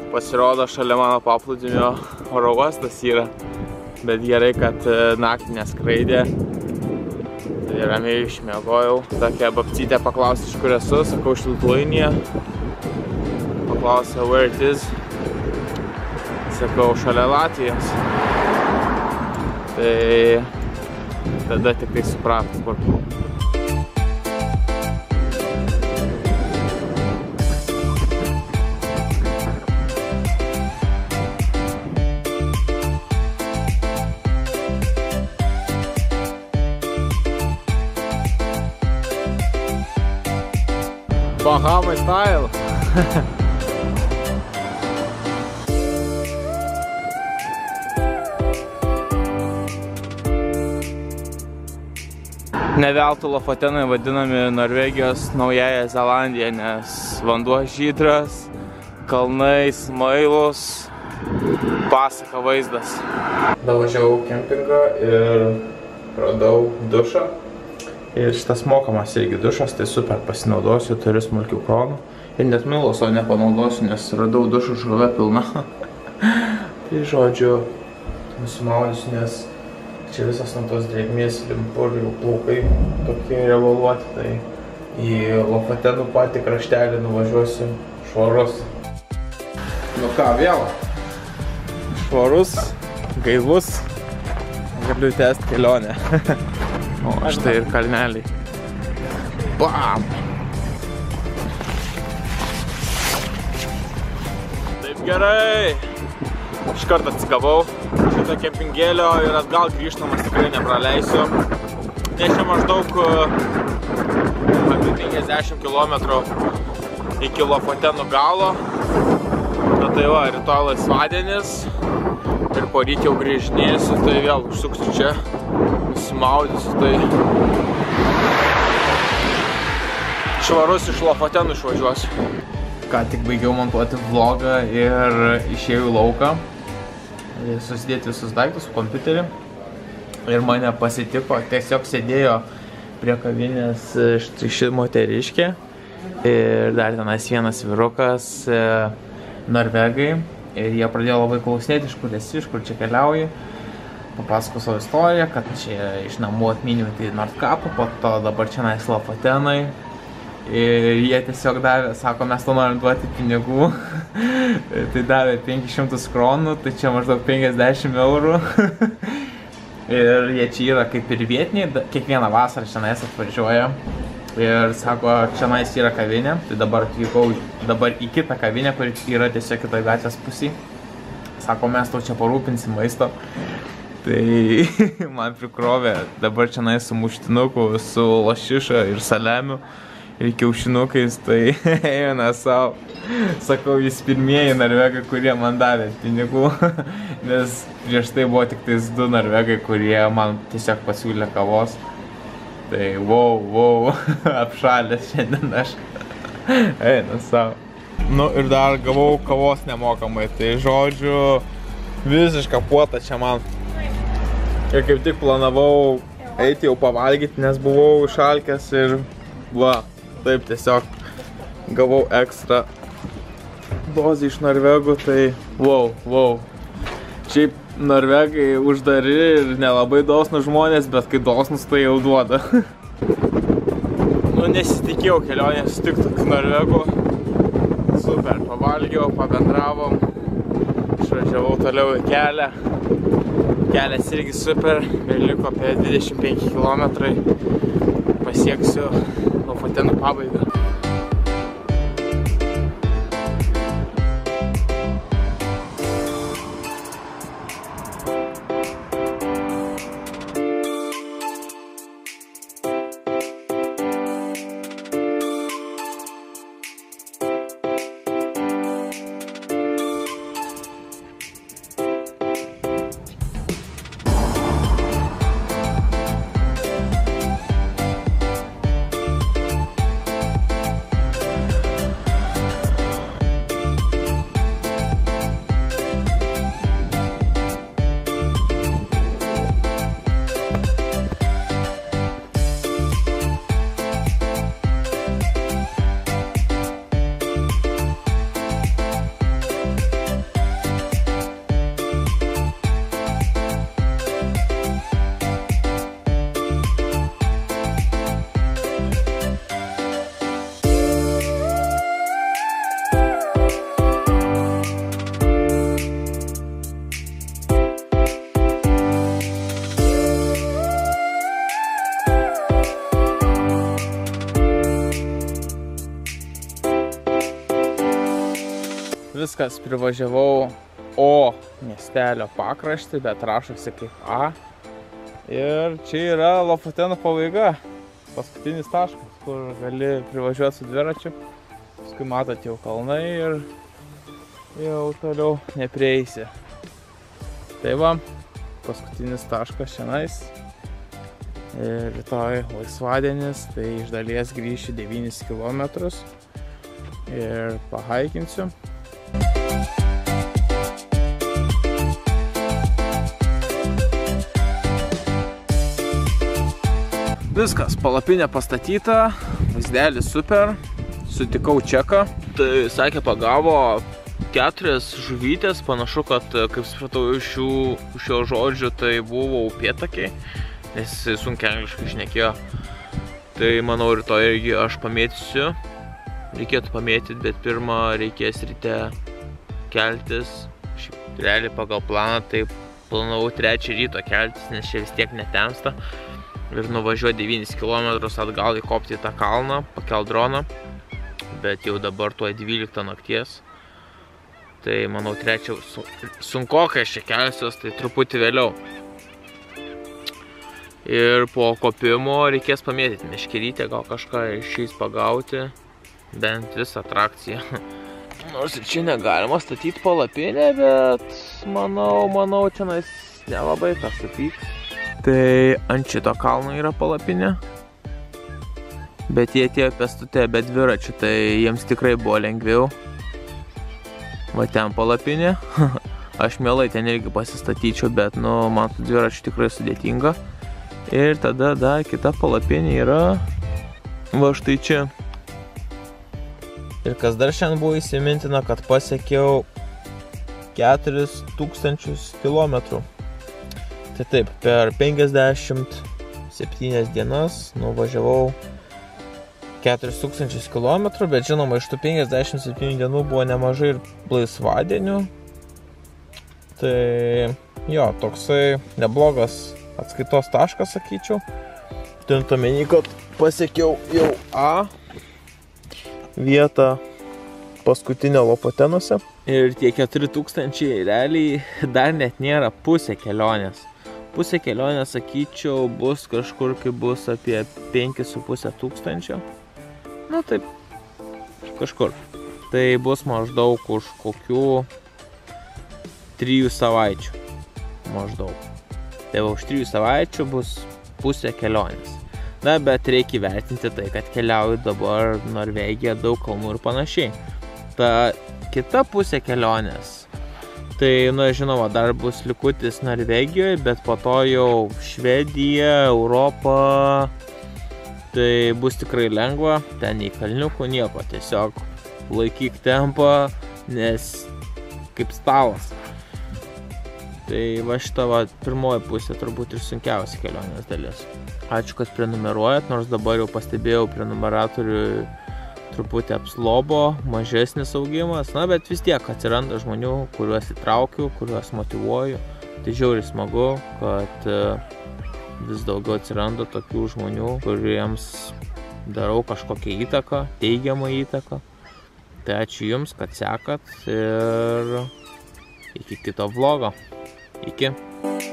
Pasirodo, šalia mano paplūdimio oro uostas yra, bet gerai, kad naktį neskraidė. Tai ramiai išmiegojau. Tokia babcytė paklausė, iš kur esu, sakau, iš Lithuania. Paklausė, where it is. Sakau, šalia Latvijos. Tai tada tik tai suprato, kur. Bahamai style. Ne veltui Lofotenai vadinami Norvegijos Naująja Zelandija, nes vanduo žydras, kalnai smailūs, pasaka vaizdas. Davažiavau kempingą ir radau dušą. Ir šitas mokamas irgi dušas, tai super pasinaudosiu, turiu smulkių kronų. Ir net milos, o nepanaudosiu, nes radau dušų žuvę pilna. Tai žodžiu, nusimaudysiu, nes čia visas nuo tos drėgmės limpu ir jau plaukai tokie revoluoti. Tai į Lofotenų patį kraštelį nuvažiuosiu švarus. Nu ką, vėl? Švarus, gaivus, galiu tęsti kelionę. O, štai ir kalneliai. Bam! Taip gerai! Iškart atsigavau šitą kempingėlio ir atgal grįžtamas tikrai nepraleisiu. Nes čia maždaug apie 50 km iki Lofotenų galo. Na tai va, rytoj laisvadienis ir poryt jau grįžinėsiu, tai vėl užsuksiu čia. Nusimaudysiu, tai švarus iš Lofotenų išvažiuosiu. Ką tik baigiau montuoti vlogą ir išėjau į lauką, susidėti visus daiktus su kompiuterį ir mane pasitiko, tiesiog sėdėjo prie kavinės ši moteriškė ir dar tenas vienas vyrukas, norvegai, ir jie pradėjo labai klausinėti, iš kur esi, iš kur čia keliauji. Papasakau savo istoriją, kad čia iš namų atminiau tai Nordkapą, po to dabar čia nais Lofotenai. Ir jie tiesiog davė, sako, mes to norim duoti pinigų. Tai davė 500 kronų, tai čia maždaug 50 eurų. Ir jie čia yra kaip ir vietiniai, kiekvieną vasarą čia nais atvažiuoja. Ir sako, čia nais yra kavinė, tai dabar atvykau dabar į kitą kavinę, kuri yra tiesiog kitoj gatvės pusėj. Sako, mes tau čia parūpinsim maisto. Tai man prikrovė dabar čia su muštinuku, su lašiša ir saliamiu ir kiaušinukais, tai eina savo. Sakau, jūs pirmieji norvegai, kurie man davė pinigų, nes prieš tai buvo tik tais 2 norvegai, kurie man tiesiog pasiūlė kavos. Tai wow, apšalęs šiandien aš. Eina savo. Nu ir dar gavau kavos nemokamai, tai žodžiu, visiška puota čia man. Ir kaip tik planavau eiti jau pavalgyti, nes buvau išalkęs ir va, taip tiesiog gavau ekstra dozį iš norvegų, tai wow. Šiaip norvegai uždari ir nelabai dosnus žmonės, bet kai dosnus, tai jau duoda. Nu, nesitikėjau kelionę sutikti tokių norvegų. Super, pavalgiau, pabendravom, išvažiavau toliau į kelią. Kelias irgi super, ir liko apie 25 km, pasieksiu Lofotenų pabaigą. Viskas, privažiavau O miestelio pakraštį, bet rašosi kaip A. Ir čia yra Lofoteno pabaiga. Paskutinis taškas, kur gali privažiuoti su dviračiu. Paskui matot jau kalnai ir jau toliau neprieisi. Tai va, paskutinis taškas šiandien. Ir rytoj laisvadienis, tai iš dalies grįšiu 9 km ir pahaikinsiu. Viskas, palapinė pastatyta, vaizdelis super, sutikau čeką. Tai sakė, pagavo 4 žuvytės, panašu, kad, kaip supratau, iš šio žodžio tai buvo upėtakiai, nes sunkiai angliškai šnekėjo. Tai manau, rytoj irgi aš pamėtysiu, reikėtų pamėtyti, bet pirmą reikės ryte keltis. Šiaip realiai pagal planą, tai planavau 3 ryto keltis, nes čia vis tiek netemsta. Ir nuvažiuoti 9 km atgal įkopti į tą kalną, pakelt droną, bet jau dabar tuo 12 nakties. Tai manau, 3 sunkokai aš čia kelsiuos, tai truputį vėliau. Ir po kopimo reikės pamėtyti meškerytę, gal kažką išeis pagauti, bent visą atrakciją. Nors ir čia negalima statyti palapinę, bet manau, tenais nelabai kas supyks. Tai ant šito kalno yra palapinė, bet jie atėjo pėstute be dviračių, tai jiems tikrai buvo lengviau. Va ten palapinė, aš mielai ten irgi pasistatyčiau, bet man tų dviračių tikrai sudėtinga. Ir tada dar kita palapinė yra va štai čia. Ir kas dar šiandien buvo įsimintina, kad pasiekiau 4000 km. Tai taip, per 57 dienas nuvažiavau 4000 km, bet žinoma, iš tų 57 dienų buvo nemažai ir laisvadienių. Tai jo, toksai neblogas atskaitos taškas, sakyčiau. Turint omeny, kad pasiekiau jau A vietą paskutinio Lofotenuose. Ir tie 4000 realiai dar net nėra pusė kelionės. Pusė kelionės, sakyčiau, bus kažkur, kai bus apie 5500. Nu taip, kažkur. Tai bus maždaug už kokių 3 savaičių. Maždaug. Tai už 3 savaičių bus pusė kelionės. Na, bet reikia įvertinti tai, kad keliauju dabar Norvegija, daug kalnų ir panašiai. Ta kita pusė kelionės. Tai, žinoma, dar bus likutis Norvegijoje, bet po to jau Švedija, Europa. Tai bus tikrai lengva, ten į kalniukų nieko, tiesiog laikyk tempą, nes kaip stalas. Tai va šita pirmoji pusė turbūt ir sunkiausia kelionės dalis. Ačiū, kad prenumeruojat, nors dabar jau pastebėjau prenumeratorių truputį apslobo, mažesnis augimas, bet vis tiek atsiranda žmonių, kuriuos įtraukiu, kuriuos motyvuoju. Tai žiauriai smagu, kad vis daugiau atsiranda tokių žmonių, kuriems darau kažkokią įtaką, teigiamą įtaką. Tai ačiū Jums, kad sekat ir iki kito vlogo. Iki.